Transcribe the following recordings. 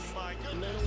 My goodness.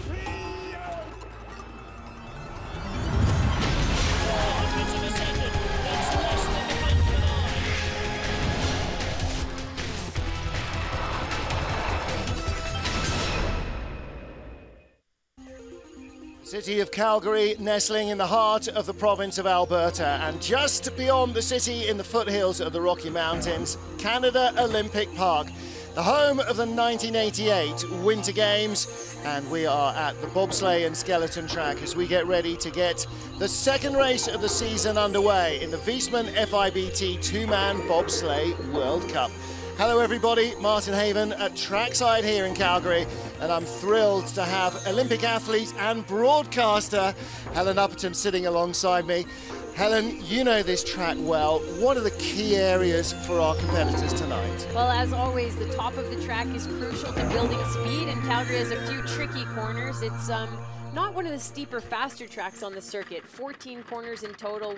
City of Calgary, nestling in the heart of the province of Alberta, and just beyond the city in the foothills of the Rocky Mountains, Canada Olympic Park, the home of the 1988 Winter Games, and we are at the bobsleigh and skeleton track as we get ready to get the second race of the season underway in the Viessmann FIBT two-man bobsleigh World Cup. Hello everybody, Martin Haven at trackside here in Calgary, and I'm thrilled to have Olympic athlete and broadcaster Helen Upperton sitting alongside me. Helen, you know this track well. What are the key areas for our competitors tonight? Well, as always, the top of the track is crucial to building speed, and Calgary has a few tricky corners. It's not one of the steeper, faster tracks on the circuit. 14 corners in total,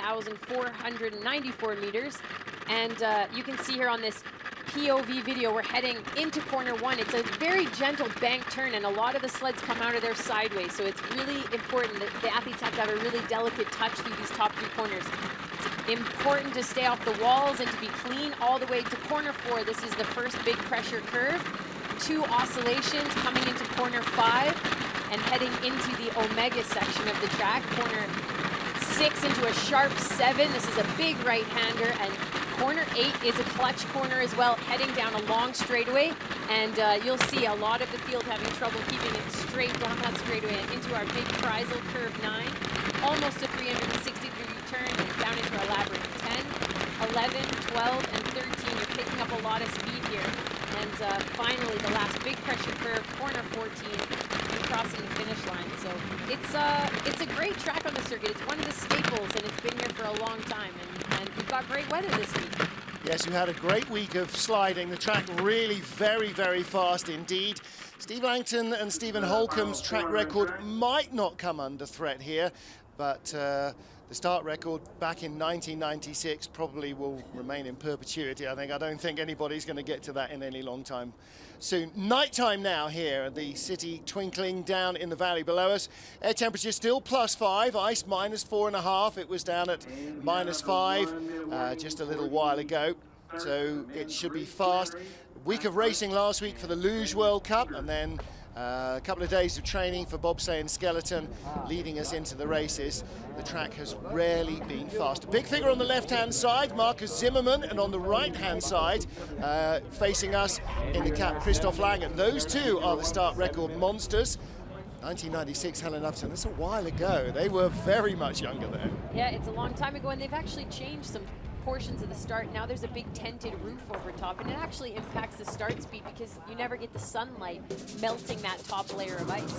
1,494 meters. And you can see here on this POV video, we're heading into corner one. It's a very gentle bank turn, and a lot of the sleds come out of there sideways. So it's really important that the athletes have to have a really delicate touch through these top three corners. It's important to stay off the walls and to be clean all the way to corner four. This is the first big pressure curve. 2 oscillations coming into corner 5 and heading into the omega section of the track. Corner 6 into a sharp 7. This is a big right-hander, and corner 8 is a clutch corner as well, heading down a long straightaway, and you'll see a lot of the field having trouble keeping it straight down that straightaway and into our big Kreisel curve 9, almost a 360-degree turn and down into our labyrinth. 10, 11, 12, and 13. You're picking up a lot of speed here, and finally the last big pressure curve, corner 14. Crossing the finish line. So it's a great track on the circuit. It's one of the staples, and it's been here for a long time, and we've got great weather this week. Yes, you had a great week of sliding. The track really very, very fast indeed. Steve Langton and Stephen Holcomb's track record might not come under threat here, but the start record back in 1996 probably will remain in perpetuity. I don't think anybody's going to get to that in any long time soon. Nighttime now here, the city twinkling down in the valley below us. Air temperature still +5, ice -4.5. It was down at -5 just a little while ago, so it should be fast. Week of racing last week for the Luge World Cup, and then a couple of days of training for bobsleigh and skeleton leading us into the races. The track has rarely been fast. A big figure on the left-hand side, Marcus Zimmermann, and on the right-hand side, facing us in the cap, Christoph Langen. Those two are the start record monsters. 1996, Helen Upton, that's a while ago. They were very much younger then. Yeah, it's a long time ago, and they've actually changed some portions of the start. Now there's a big tented roof over top, and it actually impacts the start speed because you never get the sunlight melting that top layer of ice.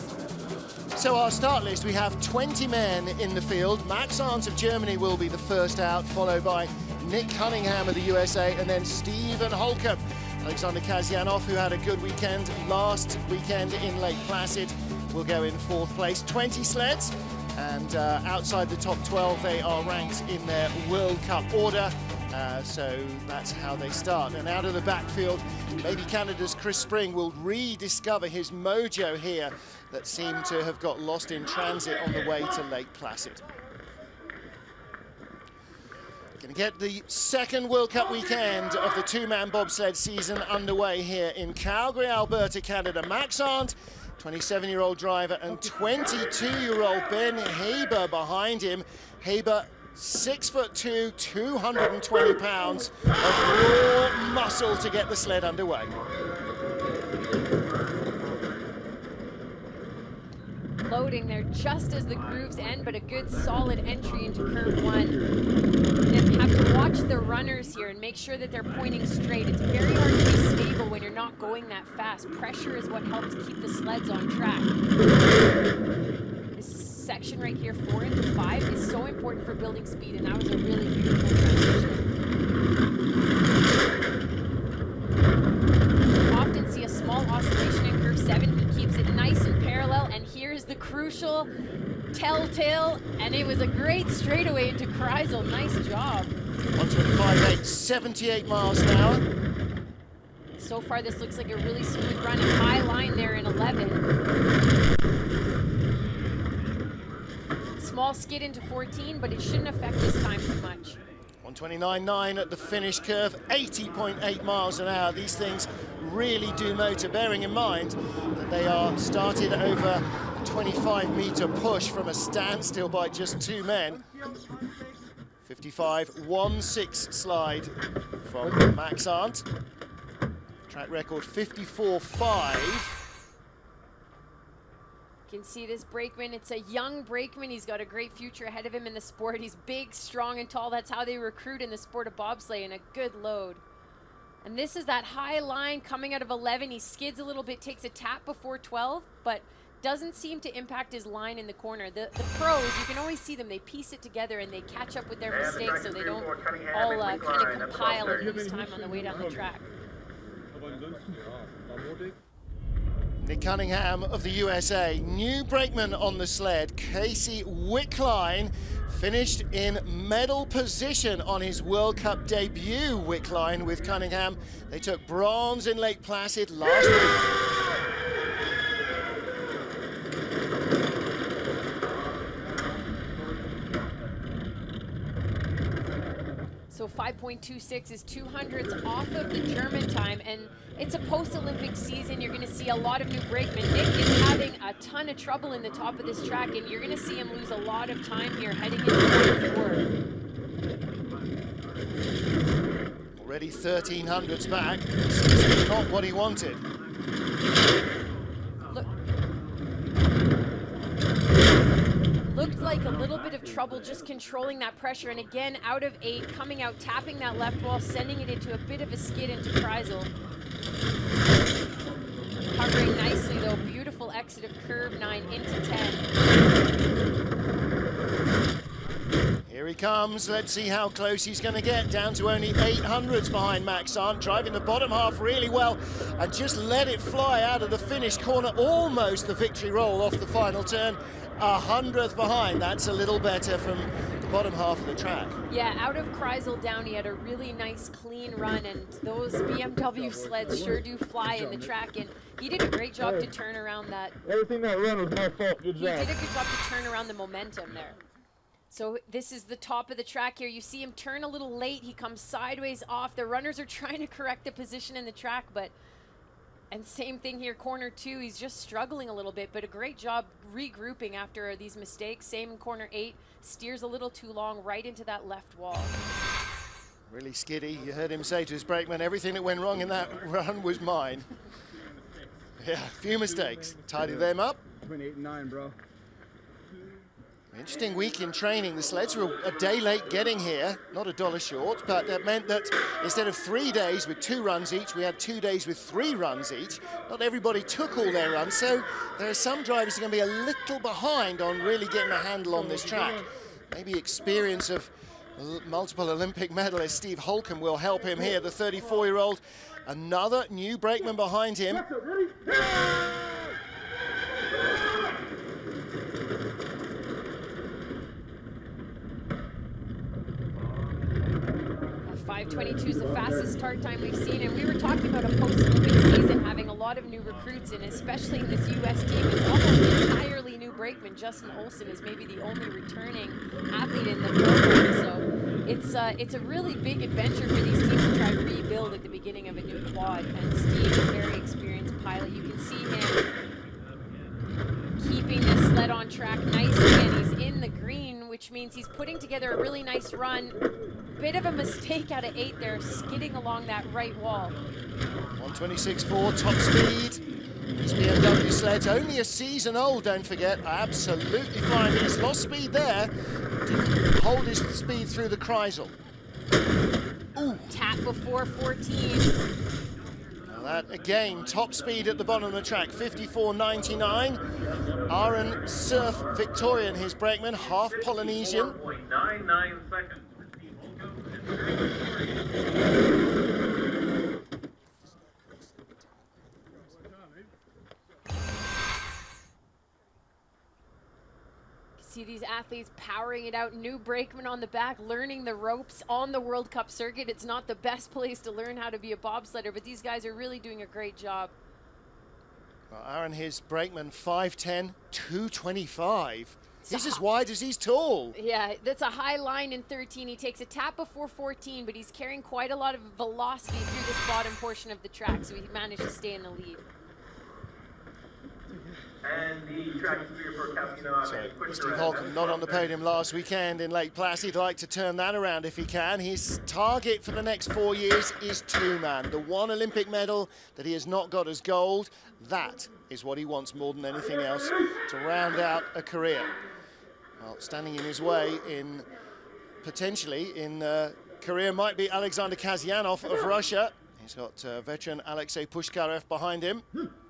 So our start list, we have 20 men in the field. Max Arndt of Germany will be the first out, followed by Nick Cunningham of the USA, and then Stephen Holcomb. Alexander Kasyanov, who had a good weekend last weekend in Lake Placid, will go in 4th place. 20 sleds, and outside the top 12 they are ranked in their World Cup order, so that's how they start. And out of the backfield, maybe Canada's Chris Spring will rediscover his mojo here that seemed to have got lost in transit on the way to Lake Placid. Going to get the second World Cup weekend of the two-man bobsled season underway here in Calgary, Alberta, Canada. Max Arndt, 27-year-old driver, and 22-year-old Ben Haber behind him. Haber, 6'2", 220 pounds of raw muscle to get the sled underway. Loading there just as the grooves end, but a good solid entry into curve 1. And have to watch the runners here and make sure that they're pointing straight. It's very hard to be stable when you're not going that fast. Pressure is what helps keep the sleds on track. This section right here, 4 into 5, is so important for building speed, and that was a really beautiful transition. Often see a small oscillation in curve 7. He keeps it nice and parallel, and here's the crucial telltale, and it was a great straightaway into Kreisel. Nice job. 125.8, 78 miles an hour. So far, this looks like a really smooth run. A high line there in 11. Small skid into 14, but it shouldn't affect his time too much. 129.9 at the finish curve, 80.8 miles an hour. These things really do motor, bearing in mind that they are started over a 25-meter push from a standstill by just 2 men. 55.16 slide from Max Arndt. Track record 54.5. You can see this brakeman. It's a young brakeman. He's got a great future ahead of him in the sport. He's big, strong, and tall. That's how they recruit in the sport of bobsleigh, and a good load. And this is that high line coming out of 11. He skids a little bit, takes a tap before 12, but doesn't seem to impact his line in the corner. The pros, you can always see them. They piece it together and they catch up with their mistakes so they don't all kind of compile and lose time on the way down the track. Nick Cunningham of the USA, new brakeman on the sled. Casey Wickline finished in medal position on his World Cup debut. Wickline with Cunningham. They took bronze in Lake Placid last week. So 5.26 is 200ths off of the German time, and it's a post-Olympic season. You're going to see a lot of new brakemen. Nick is having a ton of trouble in the top of this track, and you're going to see him lose a lot of time here heading into quarter 4. Already 1300s back. This is not what he wanted. Looked like a little bit of trouble just controlling that pressure, and again out of 8, coming out, tapping that left wall, sending it into a bit of a skid into Kreisel. Covering nicely though, beautiful exit of curve 9 into 10. Here he comes, let's see how close he's going to get, down to only 800ths behind Max Arndt, driving the bottom half really well, and just let it fly out of the finish corner, almost the victory roll off the final turn. 100th behind, that's a little better from the bottom half of the track. Yeah, out of Kreisel down, he had a really nice clean run, and those BMW sleds sure do fly in the track, and he did a great job to turn around that. Everything that run was my fault. Good job. He did a good job to turn around the momentum there. So this is the top of the track here. You see him turn a little late. He comes sideways off. The runners are trying to correct the position in the track, but and same thing here, corner 2, he's just struggling a little bit, but a great job regrouping after these mistakes. Same in corner 8, steers a little too long right into that left wall. Really skiddy. You heard him say to his brakeman, everything that went wrong in that run was mine. Yeah, a few mistakes. Tidy them up. Between 8 and 9, bro. Interesting week in training. The sleds were a day late getting here, not $1 short, but that meant that instead of 3 days with 2 runs each, we had 2 days with 3 runs each. Not everybody took all their runs, so there are some drivers who are going to be a little behind on really getting a handle on this track. Maybe experience of multiple Olympic medalist Steve Holcomb will help him here, the 34-year-old. Another new brakeman behind him. 5:22 is the fastest start time we've seen, and we were talking about a post-Olympic season having a lot of new recruits, and especially in this U.S. team, it's almost entirely new brakeman. Justin Olson is maybe the only returning athlete in the program, so it's a really big adventure for these teams to try to rebuild at the beginning of a new quad, and Steve, a very experienced pilot, you can see him keeping this sled on track nicely, and he's in the green, which means he's putting together a really nice run. Bit of a mistake out of 8 there, skidding along that right wall. 126.4 top speed. These BMW sleds, only a season old, don't forget. Absolutely fine, but he's lost speed there. Didn't hold his speed through the Kreisel. Ooh. Tap before 14. That again, top speed at the bottom of the track, 54.99. Aaron Surf Victorian, his brakeman, half Polynesian. 4.99 seconds. See See these athletes powering it out. New brakeman on the back, learning the ropes on the World Cup circuit. It's not the best place to learn how to be a bobsledder, but these guys are really doing a great job. Well, Aaron, his brakeman, 5'10", 225. He's as wide as he's tall. Yeah, that's a high line in 13. He takes a tap before 14, but he's carrying quite a lot of velocity through this bottom portion of the track, so he managed to stay in the lead. And the track clear for Calgary. So, Steve Holcomb not on the podium last weekend in Lake Placid. He'd like to turn that around if he can. His target for the next 4 years is two-man. The one Olympic medal that he has not got as gold, that is what he wants more than anything else to round out a career. Well, standing in his way in potentially in career might be Alexander Kasyanov of Russia. He's got veteran Alexei Pushkarev behind him.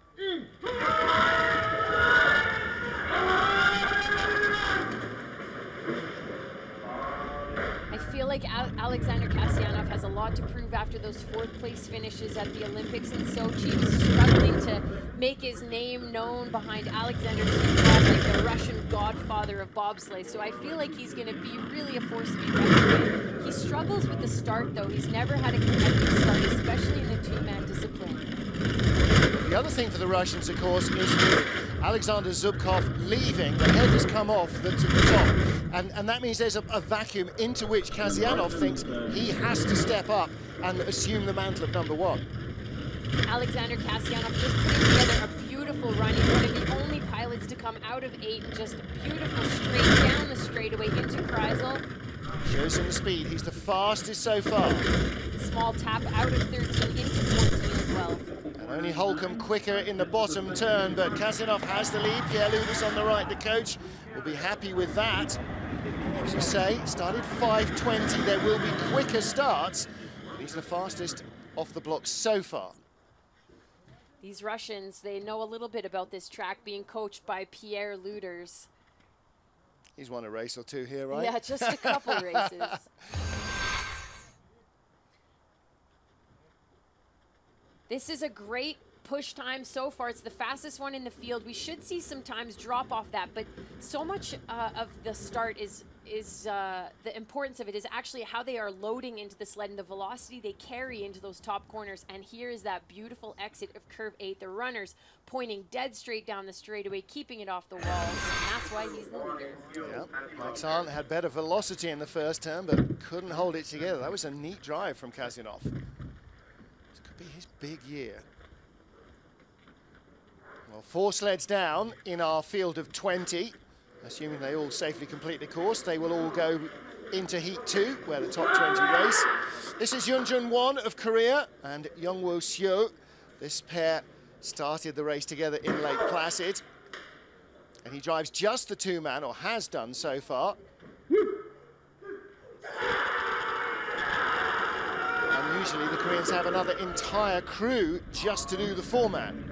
I feel like Alexander Kasyanov has a lot to prove after those fourth-place finishes at the Olympics in Sochi. He was struggling to make his name known behind Alexander Zubkov, like the Russian godfather of bobsleigh. So I feel like he's going to be really a force to be reckoned with. He struggles with the start, though. He's never had a competitive start, especially in the two-man discipline. The other thing for the Russians, of course, is with Alexander Zubkov leaving, the head has come off to the top. And that means there's a vacuum into which Kasyanov thinks he has to step up and assume the mantle of number one. Alexander Kasyanov just putting together a beautiful run. He's one of the only pilots to come out of 8 and just beautiful straight down the straightaway into Kreisel. Shows him the speed. He's the fastest so far. Small tap out of 13 into 14 as well. And only Holcomb quicker in the bottom turn, but Kasyanov has the lead. Pierre Ludus on the right, the coach, will be happy with that. As you say, started 5:20. There will be quicker starts, but he's the fastest off the block so far. These Russians, they know a little bit about this track, being coached by Pierre Luders. He's won a race or two here, right? Yeah, just a couple races. This is a great push time so far. It's the fastest one in the field. We should see some times drop off that, but so much of the start is the importance of it is actually how they are loading into the sled and the velocity they carry into those top corners. And here is that beautiful exit of curve 8. The runners pointing dead straight down the straightaway, keeping it off the walls, and that's why he's the leader. Yeah, Max Arndt had better velocity in the first turn, but couldn't hold it together. That was a neat drive from Kasyanov. This could be his big year. Well, 4 sleds down in our field of 20. Assuming they all safely complete the course, they will all go into Heat 2, where the top 20 race. This is Yoonjun Won of Korea and Youngwoo Seo. This pair started the race together in Lake Placid. And he drives just the two-man, or has done so far. And usually the Koreans have another entire crew just to do the four-man.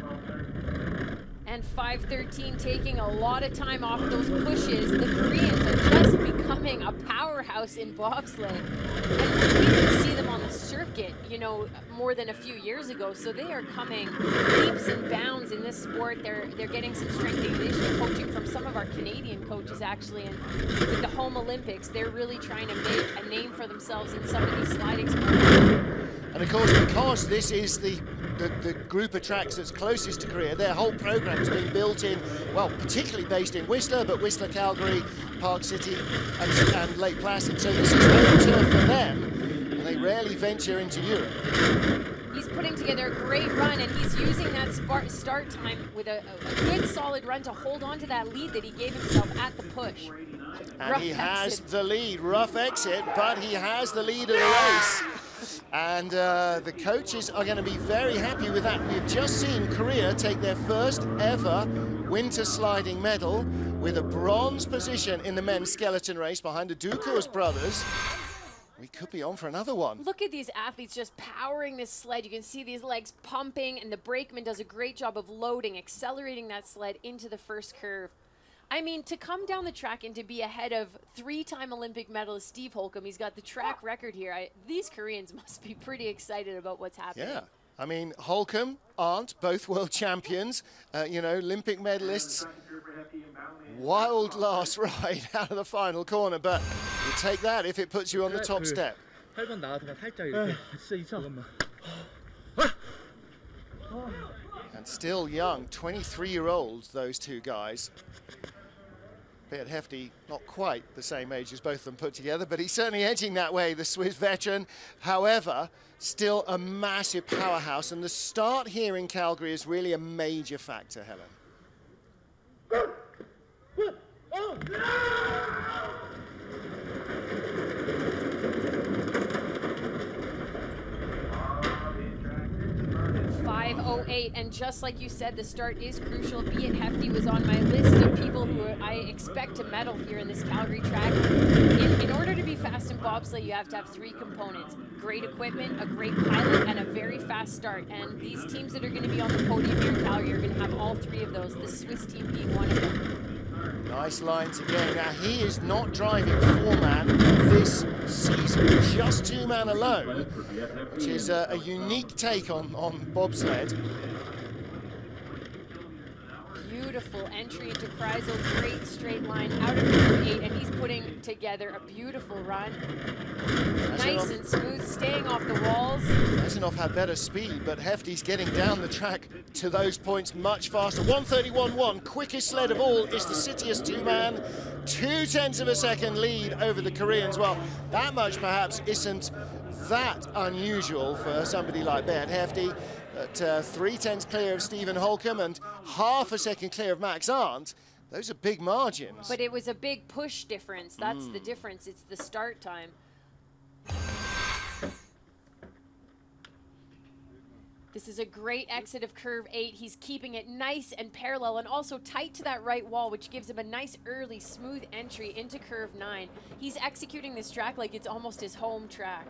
And 5:13 taking a lot of time off those pushes. The Koreans are just becoming a powerhouse in bobsleigh. And we didn't see them on the circuit, you know, more than a few years ago. So they are coming leaps and bounds in this sport. They're getting some strength and conditioning coaching from some of our Canadian coaches, actually. And with the home Olympics, they're really trying to make a name for themselves in some of these sliding sports. And of course, because this is the group of tracks that's closest to Korea, their whole program's been built in, well, particularly based in Whistler, but Whistler, Calgary, Park City, and Lake Placid. So this is home turf for them, and they rarely venture into Europe. He's putting together a great run, and he's using that start time with a good, solid run to hold on to that lead that he gave himself at the push. And he has the lead. Rough exit, but he has the lead of the race. And the coaches are going to be very happy with that. We've just seen Korea take their first ever winter sliding medal with a bronze position in the men's skeleton race behind the Ducours brothers. We could be on for another one. Look at these athletes just powering this sled. You can see these legs pumping, and the brakeman does a great job of loading, accelerating that sled into the first curve. I mean, to come down the track and to be ahead of 3-time Olympic medalist Steve Holcomb, he's got the track record here. These Koreans must be pretty excited about what's happening. Yeah, I mean, Holcomb, Arndt, both world champions, you know, Olympic medalists. wild last ride out of the final corner, but you take that if it puts you on the top step. 8번 나와서 살짝 이렇게 진짜 잠깐만. And still young, 23-year-olds, those two guys. Bit hefty, not quite the same age as both of them put together, but he's certainly edging that way, the Swiss veteran. However, still a massive powerhouse, and the start here in Calgary is really a major factor, Helen. 5:08, and just like you said, the start is crucial. Be It Hefty was on my list of people who I expect to medal here in this Calgary track. In order to be fast in bobsleigh, you have to have three components: great equipment, a great pilot, and a very fast start. And these teams that are going to be on the podium here in Calgary are going to have all three of those, the Swiss team being one of them. Nice lines again. Now, he is not driving four-man this season, just two-man alone, which is a unique take on bobsled. Beautiful entry into Kreisel, great straight line out of curve 8, and he's putting together a beautiful run. Nice and smooth, staying off the walls. Reznov had better speed, but Hefty's getting down the track to those points much faster. 1:31.1, quickest sled of all is the Citius two-man. 0.2 of a second lead over the Koreans. Well, that much perhaps isn't that unusual for somebody like Bert Hefty. But 0.3 clear of Stephen Holcomb and half a second clear of Max Arndt. Those are big margins. But it was a big push difference. That's the difference. It's the start time. This is a great exit of curve 8. He's keeping it nice and parallel and also tight to that right wall, which gives him a nice early smooth entry into curve 9. He's executing this track like it's almost his home track.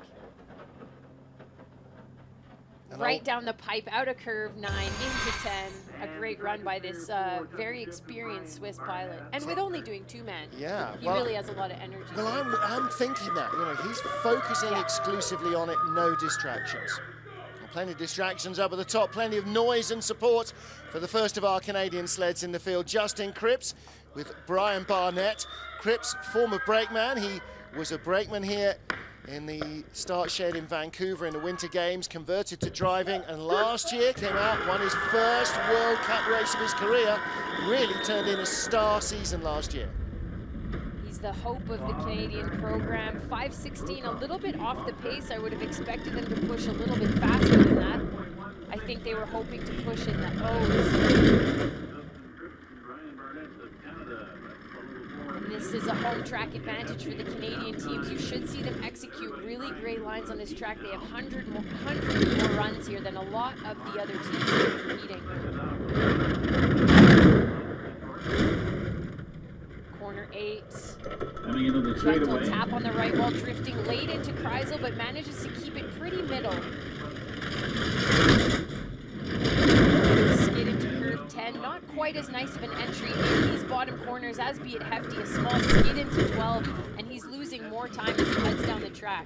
Right down the pipe, out of curve 9, into 10. A great run by this very experienced Swiss pilot. And with only doing two-man, he really has a lot of energy. Well, I'm thinking that, you know, he's focusing exclusively on it, no distractions. Well, plenty of distractions up at the top, plenty of noise and support for the first of our Canadian sleds in the field. Justin Cripps with Brian Barnett. Cripps, former brakeman, he was a brakeman here in the start shed in Vancouver in the Winter Games, converted to driving, and last year came out, won his first World Cup race of his career, really turned in a star season last year. He's the hope of the Canadian program. 5:16, a little bit off the pace. I would have expected them to push a little bit faster than that. I think they were hoping to push in the O's. This is a home track advantage for the Canadian teams. You should see them execute really great lines on this track. They have 100 more runs here than a lot of the other teams that are competing. Corner 8. Gentle tap on the right wall, drifting late into Kreisel, but manages to keep it pretty middle. Skid into curve 10. Not quite as nice of an entry in these bottom corners as Be It Hefty. A small skid into 12, and he's losing more time as he heads down the track.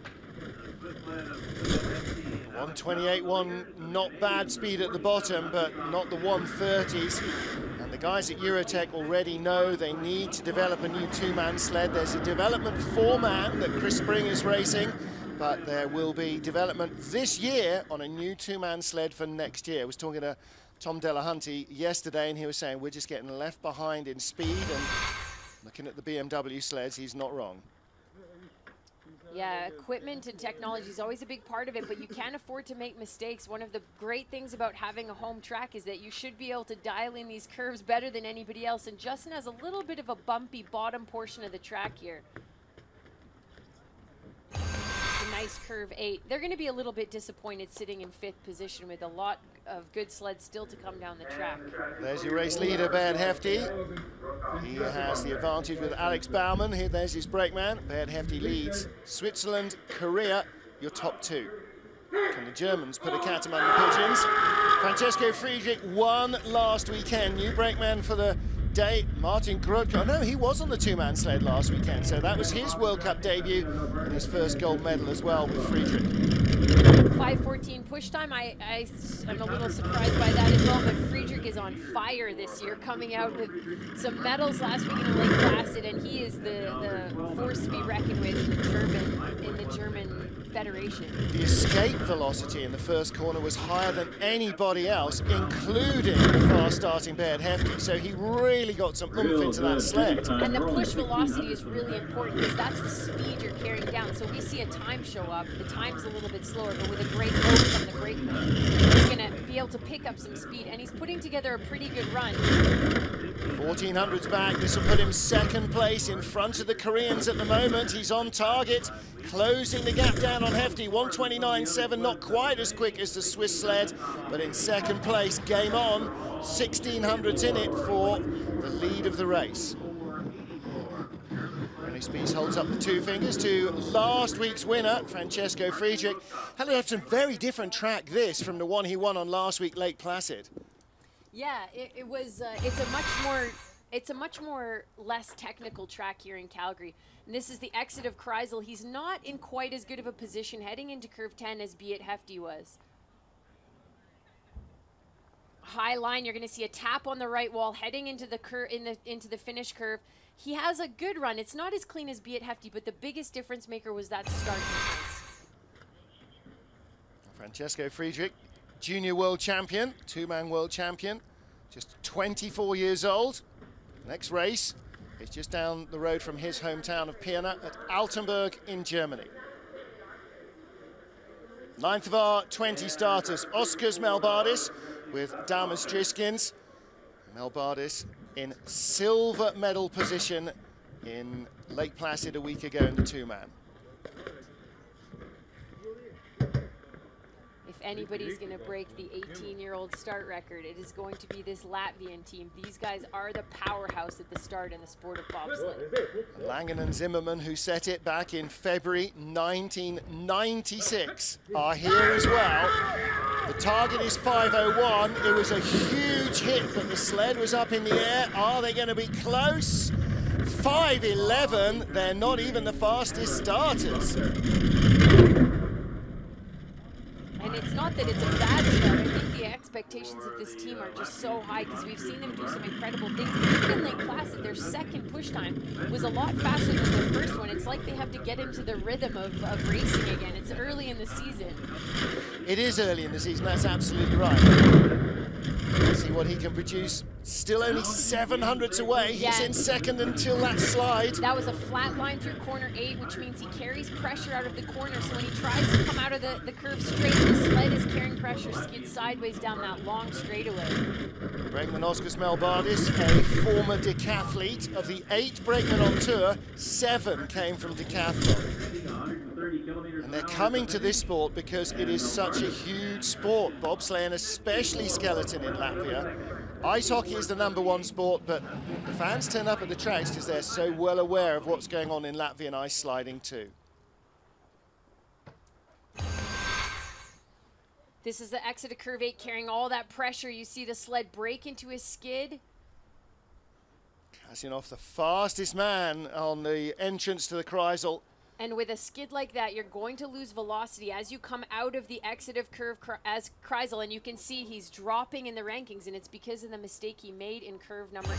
1:28.1, not bad speed at the bottom, but not the 1:30s. And the guys at Eurotech already know they need to develop a new two-man sled. There's a development four-man that Chris Spring is racing, but there will be development this year on a new two-man sled for next year. I was talking to Tom Delahunty yesterday, and he was saying we're just getting left behind in speed, and looking at the BMW sleds, he's not wrong. Yeah, equipment and technology is always a big part of it, but you can't afford to make mistakes. One of the great things about having a home track is that you should be able to dial in these curves better than anybody else, and Justin has a little bit of a bumpy bottom portion of the track here. A nice curve 8. They're going to be a little bit disappointed sitting in 5th position with a lot of good sleds still to come down the track. There's your race leader, Bert Hefty. He has the advantage with Alex Baumann. Here, there's his brakeman. Bert Hefty leads. Switzerland, Korea, your top two. Can the Germans put a cat among the pigeons? Francesco Friedrich won last weekend. New brakeman for the day, Martin Grudko. No, he was on the two-man sled last weekend, so that was his World Cup debut and his first gold medal as well with Friedrich. 5:14 push time. I'm a little surprised by that as well, but Friedrich is on fire this year, coming out with some medals last week in the Lake Placid, and he is the force to be reckoned with in the German Federation. The escape velocity in the first corner was higher than anybody else, including the fast starting Beard Hefty, so he really got some oomph into that sled. And the push velocity is really important because that's the speed you're carrying down. So we see a time show up. The time's a little bit slower, but with a great load from the brakeman, he's going to be able to pick up some speed, and he's putting together a pretty good run. 1400s back. This will put him second place in front of the Koreans at the moment. He's on target, closing the gap down on Hefty. 1:29.7, not quite as quick as the Swiss sled, but in second place, game on. 1600s in it for the lead of the race. Spies holds up the two fingers to last week's winner, Francesco Friedrich. Had some very different track this from the one he won on last week, Lake Placid. Yeah, it was. It's a much more less technical track here in Calgary. And this is the exit of Kreisel. He's not in quite as good of a position heading into curve 10 as Beard Hefty was. High line, you're going to see a tap on the right wall heading into the into the finish curve. He has a good run. It's not as clean as Beard Hefty, but the biggest difference maker was that start difference. Francesco Friedrich, junior world champion, two-man world champion, just 24 years old. Next race is just down the road from his hometown of Pirna at Altenburg in Germany. 9th of our 20 starters, Oskars Melbardis with Damas Driskins. Melbardis in silver medal position in Lake Placid a week ago in the two-man. If anybody's going to break the 18-year-old start record, it is going to be this Latvian team. These guys are the powerhouse at the start in the sport of bobsled. Langen and Zimmerman, who set it back in February 1996, are here as well. The target is 5:01. It was a huge hit, but the sled was up in the air. Are they going to be close? 5:11. They're not even the fastest starters. And it's not that it's a bad start. I think the expectations of this team are just so high because we've seen them do some incredible things. But even in Lake Placid, their second push time was a lot faster than their first one. It's like they have to get into the rhythm of racing again. It's early in the season. It is early in the season, that's absolutely right. Let's see what he can produce. Still only 700s away. He's in second until that slide. That was a flat line through corner 8, which means he carries pressure out of the corner. So when he tries to come out of the curve straight, the sled is carrying pressure, skids sideways down that long straightaway. Brakeman Oskars Melbardis, a former decathlete. Of the 8 brakemen on tour, 7 came from decathlon. And they're coming to this sport because it is such a huge sport, bobsleigh and especially skeleton in Latvia. Ice hockey is the #1 sport, but the fans turn up at the tracks because they're so well aware of what's going on in Latvian ice sliding too. This is the exit of curve 8, carrying all that pressure. You see the sled break into his skid. Kasyanov, the fastest man on the entrance to the Kreisel. And with a skid like that, you're going to lose velocity as you come out of the exit of curve as Kreisel, and you can see he's dropping in the rankings, and it's because of the mistake he made in curve number 8.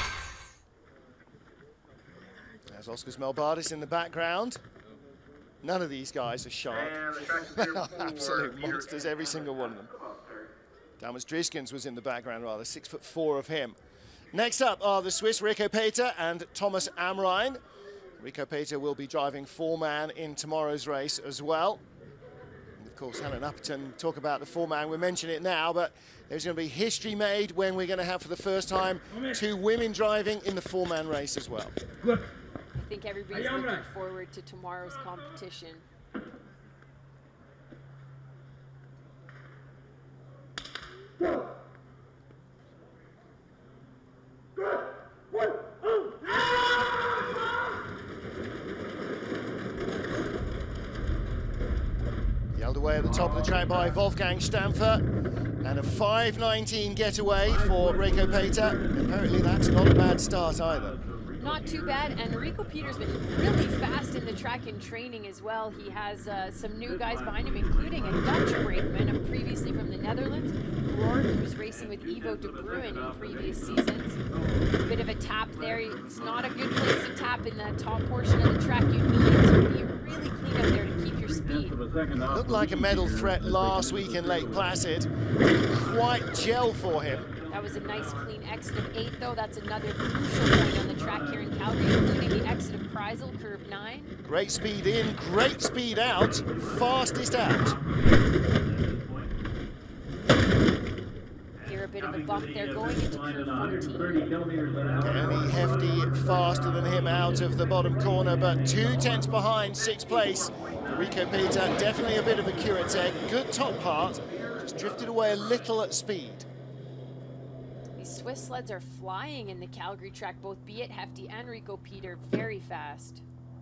There's Oskars Melbardis in the background. None of these guys are sharp. They are absolute monsters, every single one of them. Damas Driskins was in the background rather, 6'4" of him. Next up are the Swiss Rico Peter and Thomas Amrein. Rico Peter will be driving 4-man in tomorrow's race as well. And of course, Helen Upperton, talk about the 4-man, we mention it now, but there's going to be history made when we're going to have for the first time 2 women driving in the 4-man race as well. I think everybody's looking forward to tomorrow's competition. Yelled away at the top of the track by Wolfgang Stampfer, and a 5:19 getaway for Rico Peter. Apparently that's not a bad start either. Not too bad, and Rico Peter's been really fast in the track in training as well. He has some new guys behind him, including a Dutch brakeman, previously from the Netherlands, Roar, who was racing with Ivo de Bruin in previous seasons. A bit of a tap there. It's not a good place to tap in the top portion of the track. You need to be really clean up there to keep your speed. Looked like a medal threat last week in Lake Placid. Quite gel for him. That was a nice clean exit of 8, though. That's another crucial point on the track here in Calgary, including the exit of Kreisel, curve 9. Great speed in, great speed out, fastest out. Here a bit of a bump there going into curve 14. Only Hefty faster than him out of the bottom corner, but 2 tenths behind 6th place. Rico Peter, definitely a bit of a curate's egg. Good top part, just drifted away a little at speed. Swiss sleds are flying in the Calgary track, both Be It, Hefty, and Rico Peter, very fast.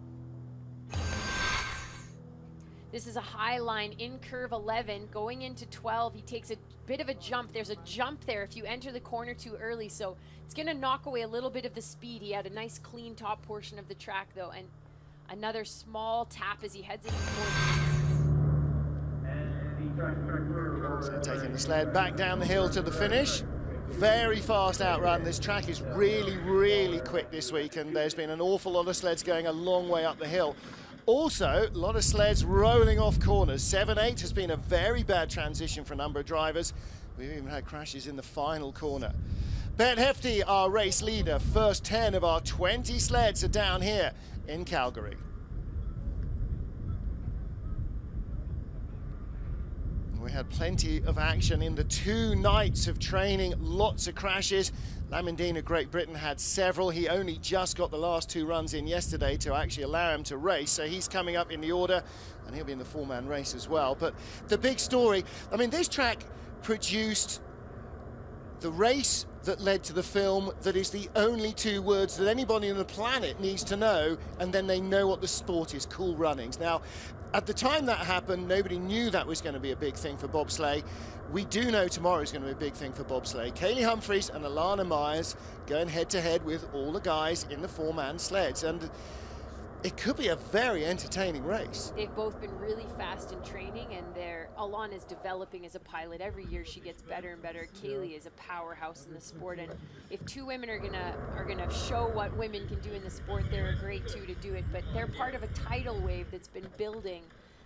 This is a high line in curve 11, going into 12. He takes a bit of a jump. There's a jump there if you enter the corner too early, so it's going to knock away a little bit of the speed. He had a nice clean top portion of the track, though, and another small tap as he heads into So taking the sled back down the hill to the finish. Very fast outrun. This track is really, really quick this week, and there's been an awful lot of sleds going a long way up the hill. Also, a lot of sleds rolling off corners. 7-8 has been a very bad transition for a number of drivers. We've even had crashes in the final corner. Bet Hefty, our race leader. First 10 of our 20 sleds are down here in Calgary. We had plenty of action in the 2 nights of training, lots of crashes. Lamindine of Great Britain had several. He only just got the last 2 runs in yesterday to actually allow him to race, so he's coming up in the order, and he'll be in the 4-man race as well. But the big story, I mean, this track produced the race that led to the film that is the only 2 words that anybody on the planet needs to know, and then they know what the sport is: Cool Runnings. Now, at the time that happened, nobody knew that was going to be a big thing for bobsleigh. We do know tomorrow is going to be a big thing for bobsleigh. Kaylee Humphries and Alana Myers going head-to-head with all the guys in the 4-man sleds, and it could be a very entertaining race. They've both been really fast in training, and Alana is developing as a pilot. Every year she gets better and better. Kaylee is a powerhouse in the sport, and if 2 women are gonna show what women can do in the sport, they're a great 2 to do it. But they're part of a tidal wave that's been building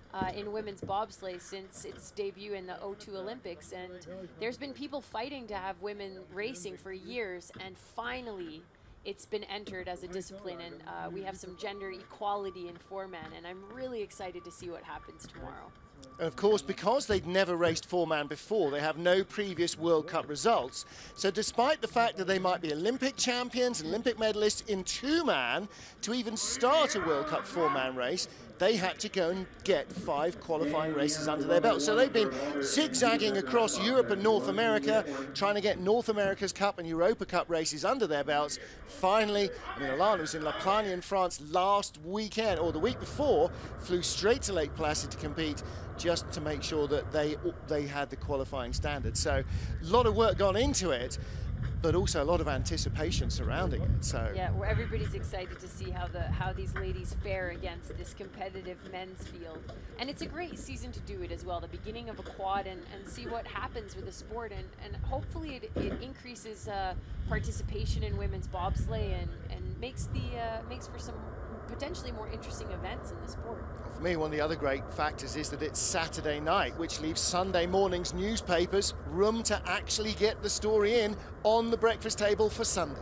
in women's bobsleigh since its debut in the 2002 Olympics, and there's been people fighting to have women racing for years, and finally it's been entered as a discipline, and we have some gender equality in 4-man, and I'm really excited to see what happens tomorrow. And of course, because they'd never raced 4-man before, they have no previous World Cup results. So despite the fact that they might be Olympic champions and Olympic medalists in 2-man, to even start a World Cup 4-man race, they had to go and get 5 qualifying races under their belt. So they've been zigzagging across Europe and North America, trying to get North America's Cup and Europa Cup races under their belts. Finally, I mean, Alana was in La Plagne in France last weekend, or the week before, flew straight to Lake Placid to compete, just to make sure that they had the qualifying standard. So a lot of work gone into it, but also a lot of anticipation surrounding it. So yeah, well, everybody's excited to see how these ladies fare against this competitive men's field, and it's a great season to do it as well. The beginning of a quad, and see what happens with the sport, and hopefully it increases participation in women's bobsleigh and makes for some potentially more interesting events in the sport. For me, one of the other great factors is that it's Saturday night, which leaves Sunday morning's newspapers room to actually get the story in on the breakfast table for Sunday.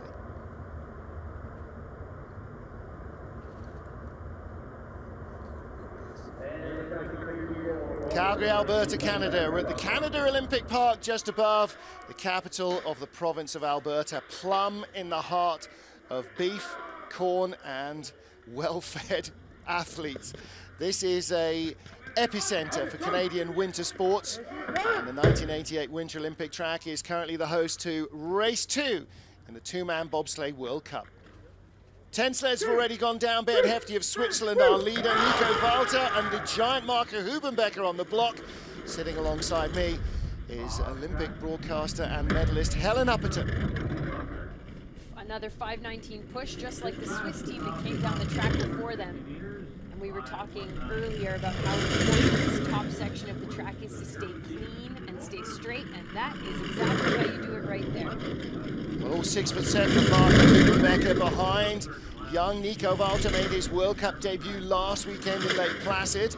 Calgary, Alberta, Canada. We're at the Canada Olympic Park just above the capital of the province of Alberta, plumb in the heart of beef, corn and well-fed athletes. This is a epicenter for Canadian winter sports, and the 1988 Winter Olympic track is currently the host to race 2 in the 2-man bobsleigh World Cup. 10 sleds have already gone down. Beat Hefty of Switzerland, our leader, Nico Walter, and the giant Marco Hubenbecker on the block. Sitting alongside me is Olympic broadcaster and medalist Helen Upperton. Another 5:19 push, just like the Swiss team that came down the track before them. And we were talking earlier about how important this top section of the track is to stay clean and stay straight, and that is exactly how you do it right there. Well, all 6'7" Marco Hubenbecker behind. Young Nico Walter made his World Cup debut last weekend in Lake Placid.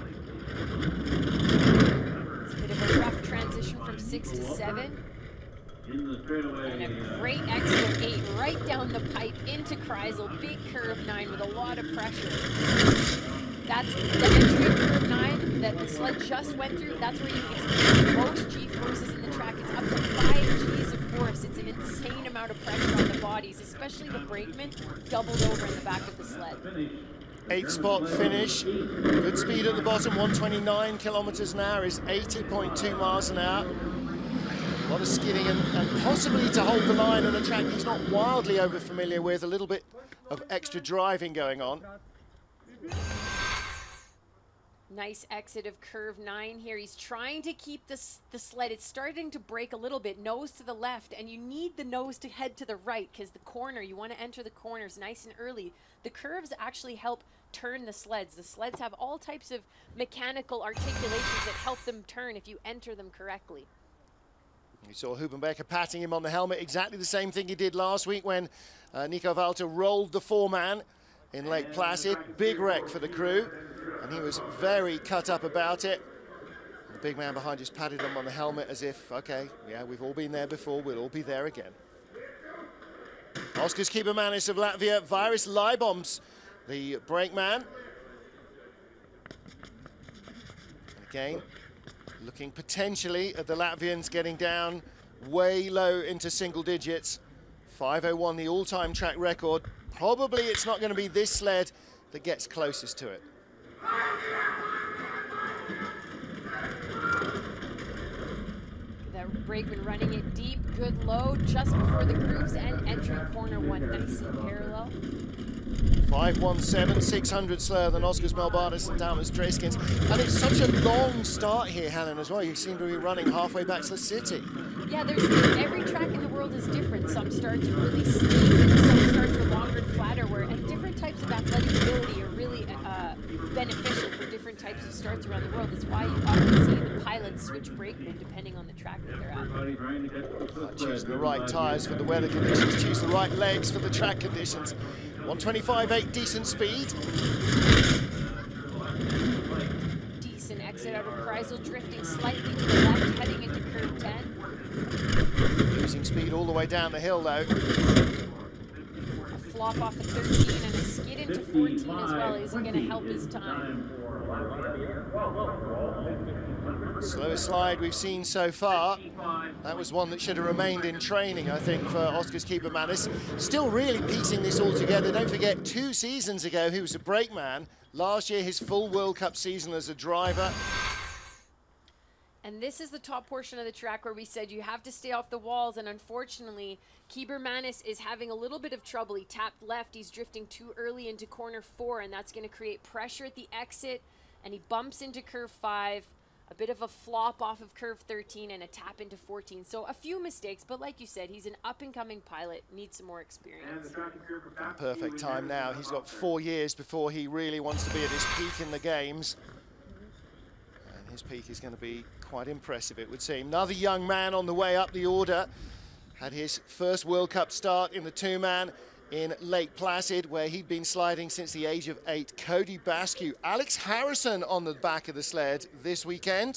It's a bit of a rough transition from 6 to 7. And a great exit of 8 right down the pipe into Kreisel. Big curve 9 with a lot of pressure. That's the entry of curve 9 that the sled just went through. That's where you experience the most G-forces in the track. It's up to 5 Gs of force. It's an insane amount of pressure on the bodies, especially the brakeman doubled over in the back of the sled. 8-spot finish. Good speed at the bottom, 129 kilometers an hour is 80.2 miles an hour. A lot of skidding and possibly to hold the line on a track he's not wildly over familiar with. A little bit of extra driving going on. Nice exit of curve 9 here. He's trying to keep the sled. It's starting to break a little bit, nose to the left, and you need the nose to head to the right because the corner, you want to enter the corners nice and early. The curves actually help turn the sleds. The sleds have all types of mechanical articulations that help them turn if you enter them correctly. You saw Hubenbecker patting him on the helmet, exactly the same thing he did last week when Nico Walter rolled the 4-man in Lake Placid. Big wreck for the crew, and he was very cut up about it. The big man behind just patted him on the helmet as if, okay, yeah, we've all been there before, we'll all be there again. Oskars Kibermanis of Latvia, Vairis Leiboms, the brakeman. Again, looking potentially at the Latvians getting down way low into single digits. 5:01, the all-time track record. Probably it's not going to be this sled that gets closest to it. That brakeman running it deep, good load just before the grooves and entering corner 1, nice and parallel. 5:17, 600 slower than Oskars Melbardis and Damas Dreskins. And it's such a long start here, Helen, as well. You seem to be running halfway back to the city. Yeah, every track in the world is different. Some starts are really steep, and some starts are longer and flatter, and different types of athletic ability are really beneficial for different types of starts around the world. That's why you often see the pilots switch brakemen depending on the track that they're at. Choosing the right tyres for the weather conditions, choose the right legs for the track conditions. 125.8, decent speed. Decent exit out of Kreisel, drifting slightly to the left, heading into curve 10. Losing speed all the way down the hill, though. A flop off of 13 and a skid into 14 as well isn't going to help his time. Slowest slide we've seen so far. That was one that should have remained in training, I think, for Oskars Kibermanis. Still really piecing this all together. Don't forget, 2 seasons ago, he was a brakeman. Last year, his full World Cup season as a driver. And this is the top portion of the track where we said you have to stay off the walls, and unfortunately, Kibermanis is having a little bit of trouble. He tapped left, he's drifting too early into corner 4, and that's going to create pressure at the exit, and he bumps into curve 5, a bit of a flop off of curve 13, and a tap into 14. So a few mistakes, but like you said, he's an up-and-coming pilot, needs some more experience. Perfect time now. He's got 4 years before he really wants to be at his peak in the games. And his peak is going to be quite impressive, it would seem. Another young man on the way up the order. Had his first World Cup start in the 2-man in Lake Placid, where he'd been sliding since the age of 8. Cody Baskew. Alex Harrison on the back of the sled this weekend.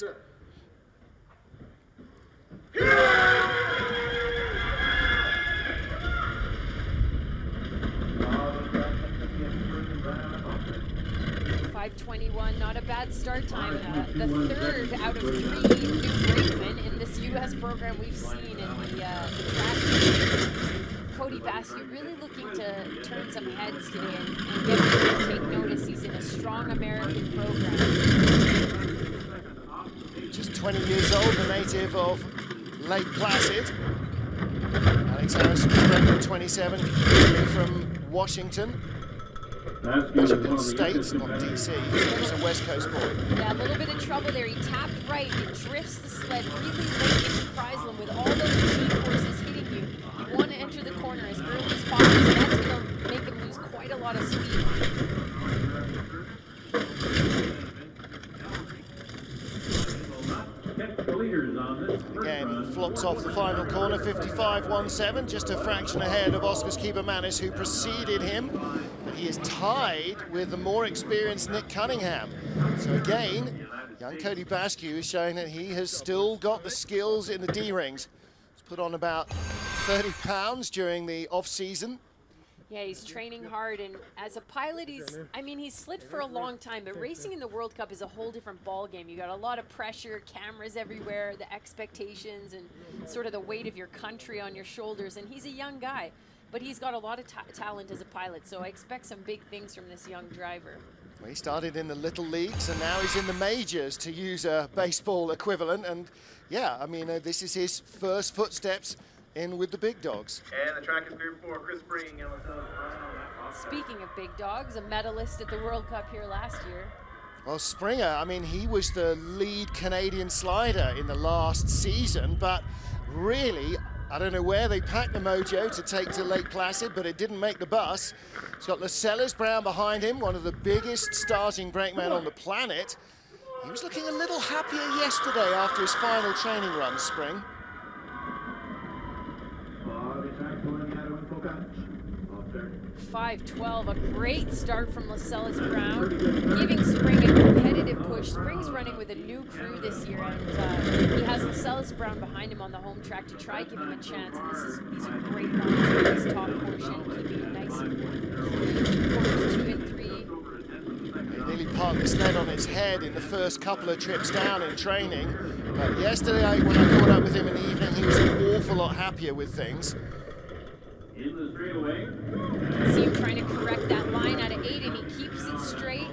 .521, not a bad start time. The third out of 3 new brakemen in this U.S. program we've seen in the track. Cody Baskew really looking to turn some heads today and get people to take notice. He's in a strong American program. Just 20 years old, the native of Lake Placid. Alex Harrison, record 27, from Washington. Washington State, not DC. He's a West Coast boy. Yeah, a little bit of trouble there. He tapped right. It drifts the sled really late into Kreisel with all those G-forces hitting you. You want to enter the corner as early as possible. lot of speed. Again, flops off the final corner, 55.17, just a fraction ahead of Oscar's Kiebermanis, who preceded him. But he is tied with the more experienced Nick Cunningham. So again, young Cody Basque is showing that he has still got the skills in the D-rings. He's put on about 30 pounds during the off-season. Yeah, he's training hard, and as a pilot, he's slid for a long time, but racing in the World Cup is a whole different ball game. You got a lot of pressure, cameras everywhere, the expectations, and sort of the weight of your country on your shoulders. And he's a young guy, but he's got a lot of talent as a pilot, so I expect some big things from this young driver. Well, he started in the little leagues, and now he's in the majors, to use a baseball equivalent. And yeah, I mean, this is his first footsteps in with the big dogs. And the track is cleared for Chris Spring. Speaking of big dogs, a medalist at the World Cup here last year. Well, Springer, I mean, he was the lead Canadian slider in the last season, but really, I don't know where they packed the mojo to take to Lake Placid, but it didn't make the bus. He's got Lascelles Brown behind him, one of the biggest starting brakemen on the planet. He was looking a little happier yesterday after his final training run, Spring. 5.12, a great start from Lascelles Brown, giving Spring a competitive push. Spring's running with a new crew this year, and he has Lascelles Brown behind him on the home track to try give him a chance. And these are great lines in this top portion, keeping it nice and corners 2 and 3. He nearly parked the sled on its head in the first couple of trips down in training, but yesterday when I caught up with him in the evening, he was an awful lot happier with things. In the straightaway. See him trying to correct that line out of 8, and he keeps it straight.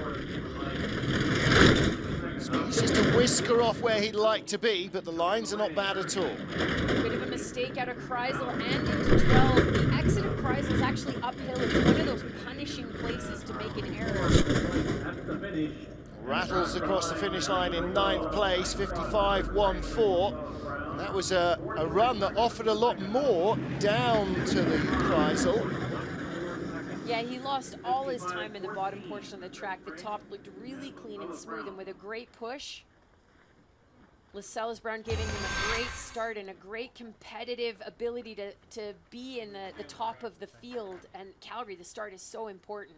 He's just a whisker off where he'd like to be, but the lines are not bad at all. Bit of a mistake out of Kreisel and into 12. The exit of Kreisel is actually uphill. It's one of those punishing places to make an error. Rattles across the finish line in 9th place, 55.14. And that was a run that offered a lot more down to the Kreisel. Yeah, he lost all his time in the bottom portion of the track. The top looked really clean and smooth, and with a great push, Lascelles Brown giving him a great start and a great competitive ability to be in the top of the field. And Calgary, the start is so important.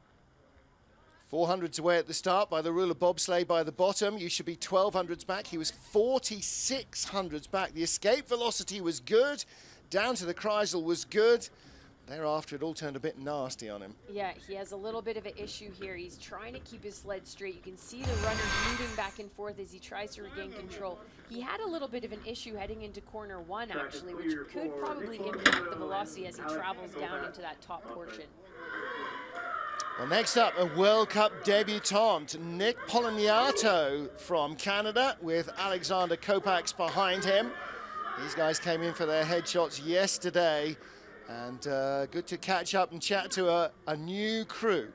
400s away at the start by the rule of bobsleigh by the bottom. You should be 1200s back. He was 4600s back. The escape velocity was good. Down to the Kreisel was good. Thereafter, it all turned a bit nasty on him. Yeah, he has a little bit of an issue here. He's trying to keep his sled straight. You can see the runners moving back and forth as he tries to regain control. He had a little bit of an issue heading into corner 1, actually, which could probably impact the velocity as he travels down into that top portion. Well, next up, a World Cup debutant, Nick Poloniato from Canada, with Alexander Kopacz behind him. These guys came in for their headshots yesterday, and good to catch up and chat to a new crew.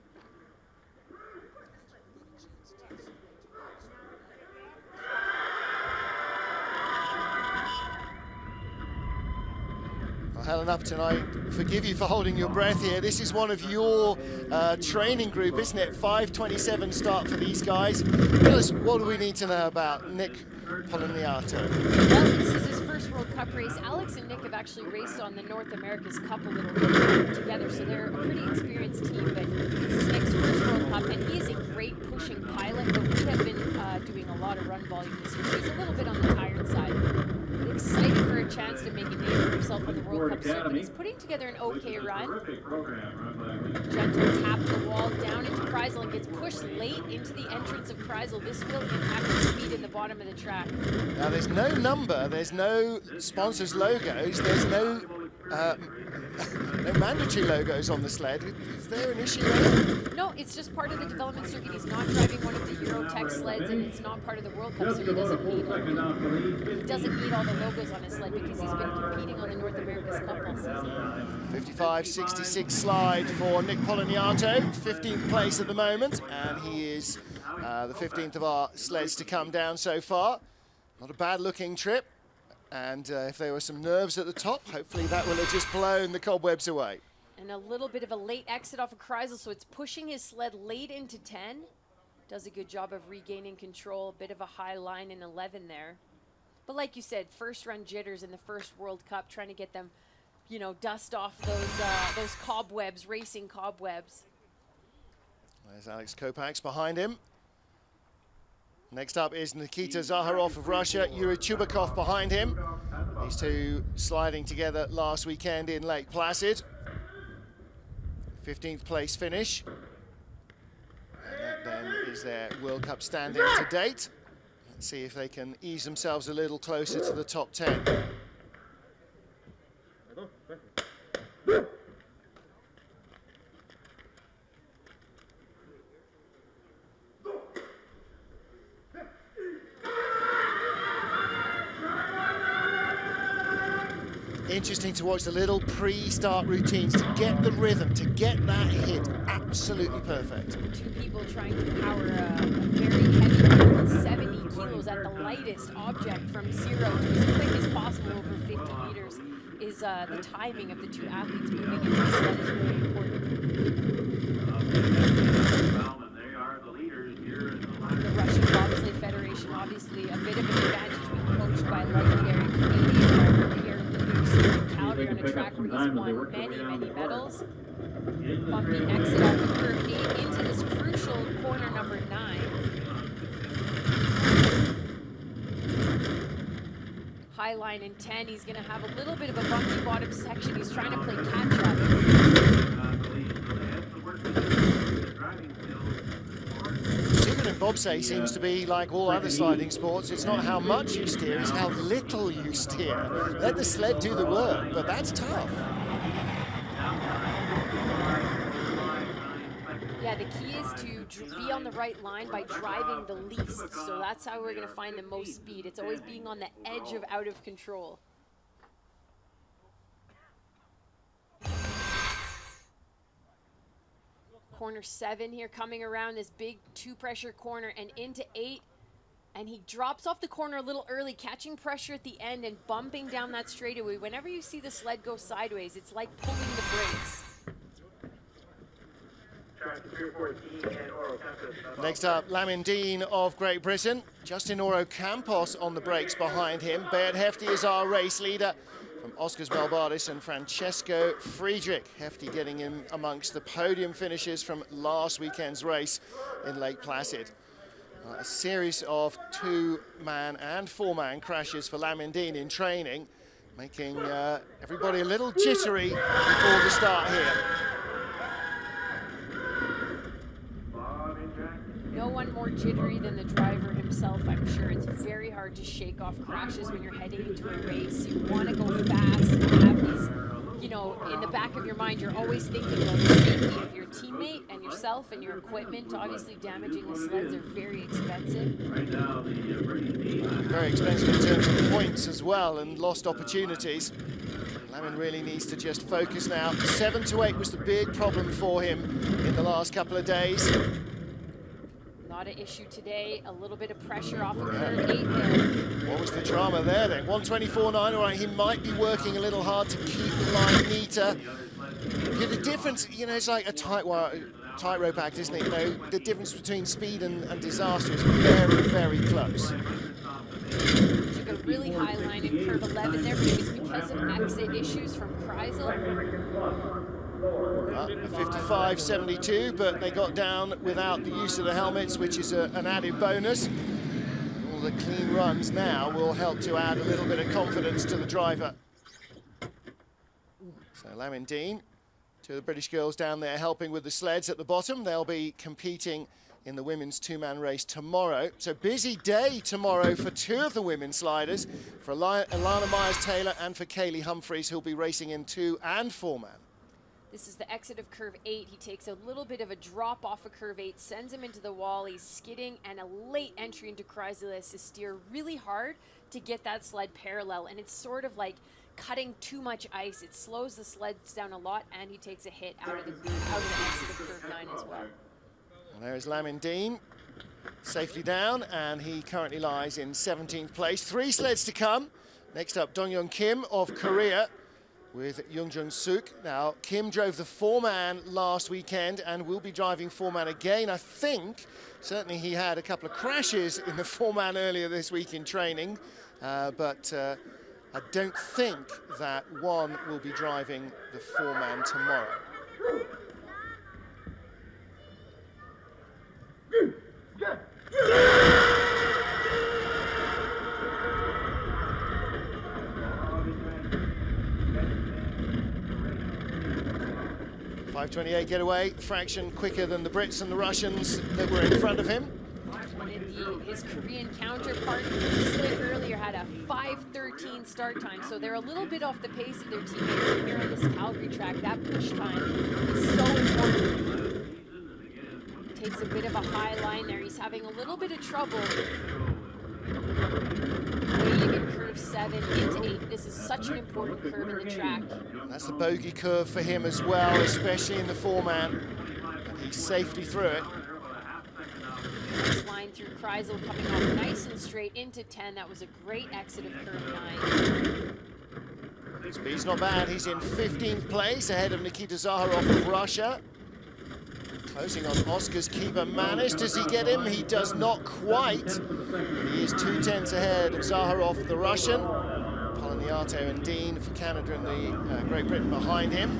Helen Upton, I forgive you for holding your breath here. This is one of your training group, isn't it? 5:27 start for these guys. Tell us, what do we need to know about Nick Poloniato? Well, this is his first World Cup race. Alex and Nick have actually raced on the North America's Cup a little bit together, so they're a pretty experienced team, but this is Nick's first World Cup, and he is a great pushing pilot, but we have been doing a lot of run volume this year, so he's a little bit on the tired side. But excited for a chance to make a name for himself on the World Cup circuit. He's putting together an okay run. Gentle tap the wall down into Kreisel and gets pushed late into the entrance of Kreisel. This will impact the speed in the bottom of the track. Now, there's no number, there's no sponsors' logos, there's no no mandatory logos on the sled. Is there an issue there? No, it's just part of the development circuit. He's not driving one of the Eurotech sleds, and it's not part of the World Cup, so he doesn't need all the logos on his sled because he's been competing on the North America's Cup all season. 55.66 slide for Nick Poloniato, 15th place at the moment, and he is the 15th of our sleds to come down so far. Not a bad looking trip, and if there were some nerves at the top, hopefully that will have just blown the cobwebs away. And a little bit of a late exit off of Kreisel, so it's pushing his sled late into 10. Does a good job of regaining control. A bit of a high line in 11 there. But like you said, first run jitters in the first World Cup, trying to get them, you know, dust off those cobwebs, racing cobwebs. There's Alex Kopacz behind him. Next up is Nikita Zakharov of Russia, Yuri Chubakov behind him. These two sliding together last weekend in Lake Placid. 15th place finish. And that then is their World Cup standing to date. Let's see if they can ease themselves a little closer to the top 10. Interesting to watch the little pre-start routines to get the rhythm, to get that hit absolutely perfect. Two people trying to power a very heavy 70 kilos at the lightest object from 0 to as quick as possible over 50 meters is the timing of the two athletes moving into the sled is really important. They are the leaders here in The Russian Bobsleigh Federation, obviously a bit of an advantage being coached by legendary Canadian here in Calgary on a track where he's won many medals. Bumpy exit off of curve 8 into this crucial corner number 9. High line in 10, he's going to have a little bit of a bumpy bottom section. He's trying to play catch-up. Steven in bobsleigh seems to be like all other sliding sports. It's not how much you steer, it's how little you steer. Let the sled do the work, but that's tough. Yeah, the key is to be on the right line by driving the least. So that's how we're going to find the most speed. It's always being on the edge of out of control. Corner 7 here, coming around this big 2-pressure corner and into 8. And he drops off the corner a little early, catching pressure at the end and bumping down that straightaway. Whenever you see the sled go sideways, it's like pulling the brakes. Next up, Lamin Dean of Great Britain. Justin Oro Campos on the brakes behind him. Beard Hefty is our race leader from Oskars Melbardis and Francesco Friedrich. Hefty getting in amongst the podium finishes from last weekend's race in Lake Placid. A series of 2-man and 4-man crashes for Lamin Dean in training, making everybody a little jittery before the start here. No one more jittery than the driver himself, I'm sure. It's very hard to shake off crashes when you're heading into a race. You want to go fast and have these, you know, in the back of your mind, you're always thinking about the safety of your teammate and yourself and your equipment. Obviously, damaging the sleds are very expensive. Very expensive in terms of points as well and lost opportunities. Lamin really needs to just focus now. 7 to 8 was the big problem for him in the last couple of days. Not an issue today. A little bit of pressure off of curve 8 there. What was the drama there then? 124.9, all right, he might be working a little hard to keep the line neater. Yeah, the difference, you know, it's like a tightrope act, isn't it? You know, the difference between speed and disaster is very, very close. Took a really high line in curve 11 there, but it was because of exit issues from Kreisel. A 55.72, but they got down without the use of the helmets, which is an added bonus. All the clean runs now will help to add a little bit of confidence to the driver. So Lamin Dean, 2 of the British girls down there helping with the sleds at the bottom. They'll be competing in the women's 2-man race tomorrow. So busy day tomorrow for 2 of the women's sliders, for Alana Myers-Taylor and for Kaylee Humphreys, who'll be racing in 2- and 4-man. This is the exit of curve 8. He takes a little bit of a drop off of curve 8, sends him into the wall. He's skidding, and a late entry into Kreisel has to steer really hard to get that sled parallel. And it's sort of like cutting too much ice. It slows the sleds down a lot, and he takes a hit out of the exit of curve 9 as well. And there's Lamin Dean, safely down, and he currently lies in 17th place. 3 sleds to come. Next up, Dongyeon Kim of Korea. with Youngjung Suk. Now, Kim drove the 4-man last weekend and will be driving 4-man again. I think, certainly he had a couple of crashes in the 4-man earlier this week in training, but I don't think that Won will be driving the 4-man tomorrow. .528 getaway, fraction quicker than the Brits and the Russians that were in front of him. His Korean counterpart slid earlier had a 5:13 start time, so they're a little bit off the pace of their teammates. And here on this Calgary track, that push time is so important. Takes a bit of a high line there. He's having a little bit of trouble. Wave in curve 7 into 8. This is such an important curve in the track. That's the bogey curve for him as well, especially in the 4-man. And he's safely through it. This line through Kreisel coming off nice and straight into 10. That was a great exit of curve 9. Speed's not bad. He's in 15th place ahead of Nikita Zakharov of Russia. Closing on Oscar's keeper Manis. Does he get him? He does not quite. He is 2/10 ahead of Zakharov, the Russian. Poloniato and Dean for Canada and the Great Britain behind him.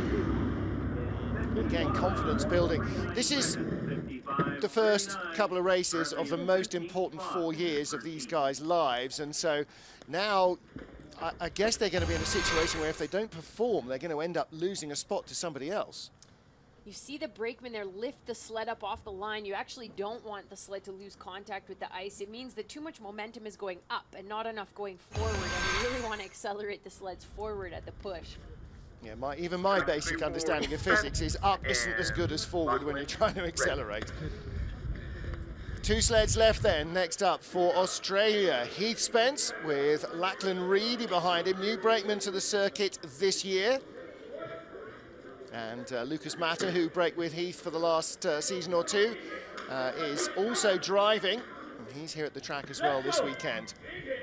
Again, confidence building. This is the first couple of races of the most important 4 years of these guys' lives, and so now I guess they're going to be in a situation where if they don't perform, they're going to end up losing a spot to somebody else. You see the brakeman there lift the sled up off the line. You actually don't want the sled to lose contact with the ice. It means that too much momentum is going up and not enough going forward, and you really want to accelerate the sleds forward at the push. Yeah, even my basic understanding of physics is up isn't as good as forward when you're trying to accelerate. 2 sleds left then. Next up for Australia, Heath Spence with Lachlan Reedy behind him, new brakeman to the circuit this year. And Lucas Matter, who braked with Heath for the last season or two, is also driving. And he's here at the track as well this weekend.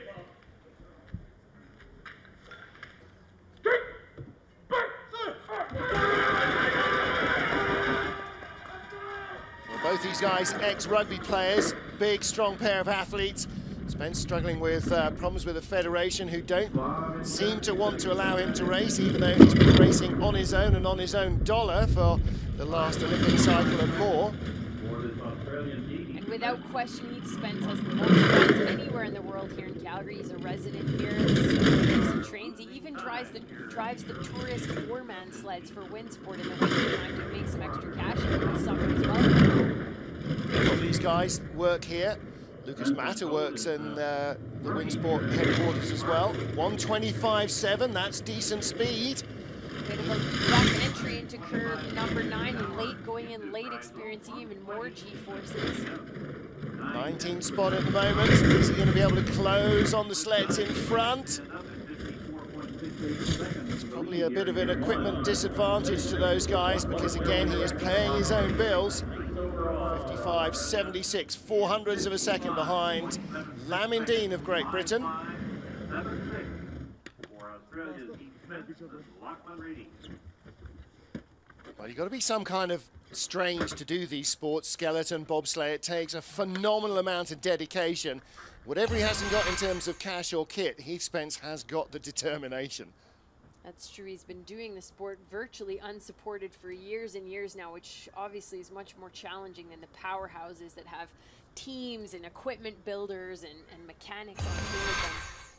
Well, both these guys ex-rugby players, big, strong pair of athletes. Spence struggling with problems with the federation, who don't seem to want to allow him to race, even though he's been racing on his own and on his own dollar for the last Olympic cycle and more. And without question, Heath Spence has the most friends anywhere in the world here in Calgary. He's a resident here. Lives and trains. He even drives the tourist 4-man sleds for Winsport in the winter time to make some extra cash in the summer as well. All these guys work here. Lucas Matter works in the Winsport headquarters as well. 125.7, that's decent speed. Bit of a rough entry into curve number 9, and late going in late, experiencing even more G-forces. 19th spot at the moment. Is he going to be able to close on the sleds in front? It's probably a bit of an equipment disadvantage to those guys because, again, he is paying his own bills. 55.76, 400ths of a second behind Lamin Dean of Great Britain. Well, you've got to be some kind of strange to do these sports, skeleton, bobsleigh. It takes a phenomenal amount of dedication. Whatever he hasn't got in terms of cash or kit, Heath Spence has got the determination. That's true. He's been doing the sport virtually unsupported for years and years now, which obviously is much more challenging than the powerhouses that have teams and equipment builders and mechanics on board them.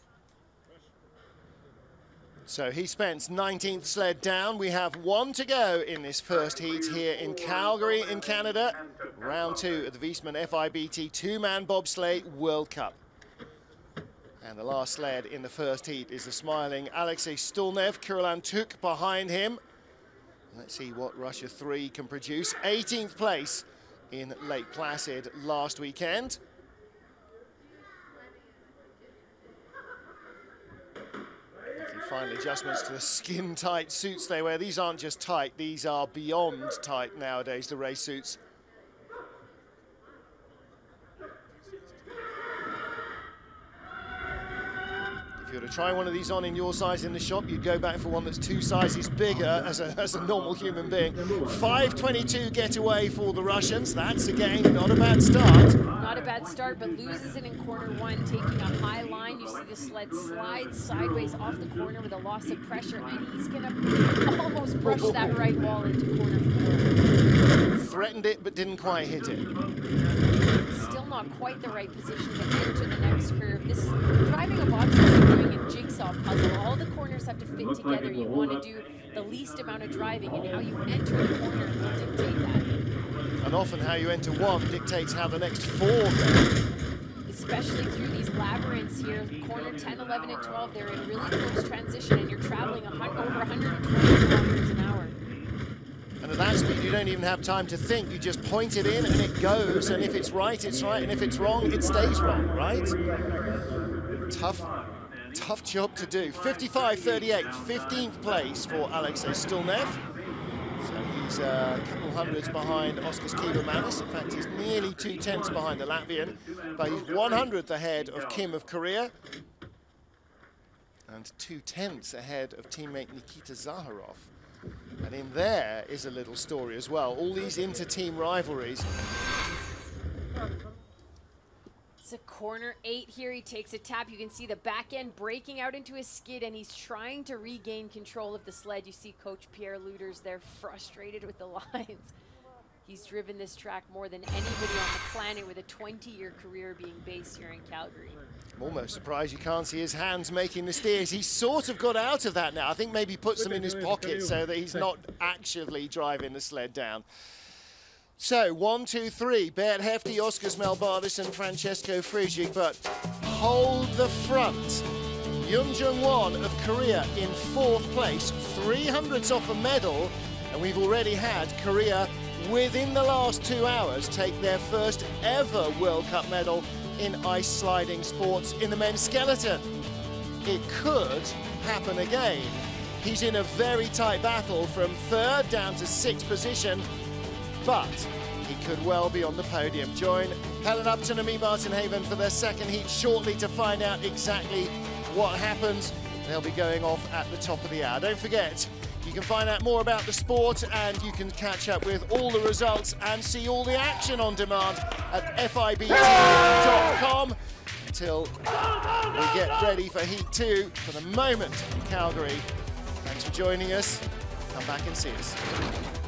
So Heath Spence, 19th sled down. We have 1 to go in this first heat here in Calgary in Canada. Round 2 of the Wiesmann FIBT 2-man bobsleigh World Cup. And the last sled in the first heat is the smiling Alexei Stulnev, Kurolan Tuk behind him. Let's see what Russia 3 can produce. 18th place in Lake Placid last weekend. Making final adjustments to the skin-tight suits they wear. These aren't just tight, these are beyond tight nowadays, the race suits. If you were to try one of these on in your size in the shop, you'd go back for one that's 2 sizes bigger as a normal human being. 5:22 getaway for the Russians. That's, again, not a bad start. Not a bad start, but loses it in corner 1, taking a high line. You see the sled slide sideways off the corner with a loss of pressure, and he's going to almost brush that right wall into corner 4. Threatened it, but didn't quite hit it. Still not quite the right position to enter the next curve. This driving a bobsled is doing a jigsaw puzzle. All the corners have to fit together. You want to do the least amount of driving, and how you enter a corner will dictate that. And often how you enter one dictates how the next 4 go. Especially through these labyrinths here. Corner 10, 11, and 12, they're in really close transition, and you're traveling over 120 kilometers an hour. And at that speed, you don't even have time to think. You just point it in and it goes, and if it's right, it's right, and if it's wrong, it stays wrong, right? Tough job to do. 55.38, 15th place for Alexei Stilnev. So he's a couple hundreds behind Oskars Kiebermanis. In fact, he's nearly 2/10 behind the Latvian, but he's 100th ahead of Kim of Korea and 2/10 ahead of teammate Nikita Zaharov. And in there is a little story as well. All these inter-team rivalries. It's a corner 8 here. He takes a tap. You can see the back end breaking out into a skid, and he's trying to regain control of the sled. You see Coach Pierre Luters there, frustrated with the lines. He's driven this track more than anybody on the planet, with a 20-year career being based here in Calgary. I'm almost surprised you can't see his hands making the steers. He's sort of got out of that now. I think maybe puts them in his pocket so that he's not actively driving the sled down. So, 1, 2, 3, Bert Hefty, Oskars Melbardis and Francesco Frigic, but hold the front. Yoon Jung-won of Korea in 4th place, 300ths off a medal, and we've already had Korea within the last 2 hours take their first ever World Cup medal in ice sliding sports in the men's skeleton. It could happen again. He's in a very tight battle from 3rd down to 6th position, but he could well be on the podium. Join Helen Upton and me, Martin Haven, for their 2nd heat shortly to find out exactly what happens. They'll be going off at the top of the hour. Don't forget, you can find out more about the sport, and you can catch up with all the results and see all the action on demand at FIBT.com until we get ready for Heat 2. For the moment, from Calgary, thanks for joining us. Come back and see us.